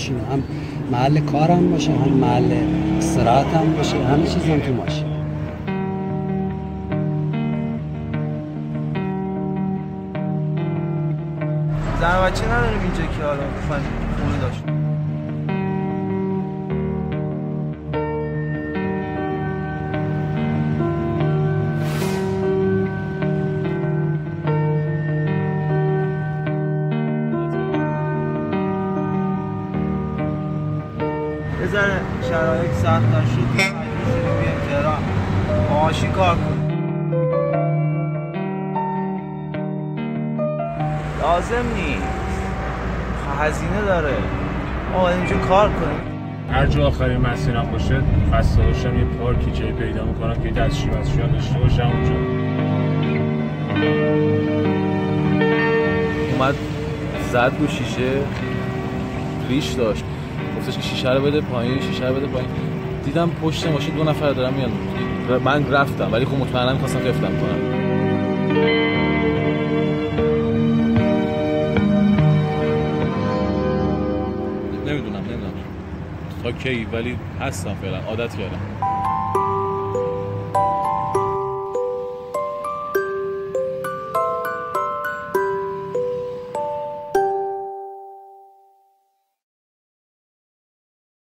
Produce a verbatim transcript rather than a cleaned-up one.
ماشین، هم محل کارم باشه، هم محل استراحتم باشه، همه چیزم تو ماشین. زن و بچه نداریم اینجا که حالا بخوایم خونه داشت. یه ذره شرایط سخت‌تر شد که مجبور شدیم بیایم تهران با ماشین کار کنیم. لازم نیست، هزینه داره، ما باید اینجا کار کنیم. هر جا آخرین مسیرم باشه خسته باشم یه پارکی جایی پیدا میکنم که دستشویی مسشویی هم داشته باشم اونجا. اومد زد رو شیشه، ریش داشت، گفتش که شیشه رو بده پایین، شیشه رو بده پایین. دیدم پشت ماشین دو نفر دارن میان، من رفتم ولی خب مطمئنم می‌خواستم خفتم کنم. نمیدونم نمیدونم تا کی، ولی هستم فعلا، عادت کردم.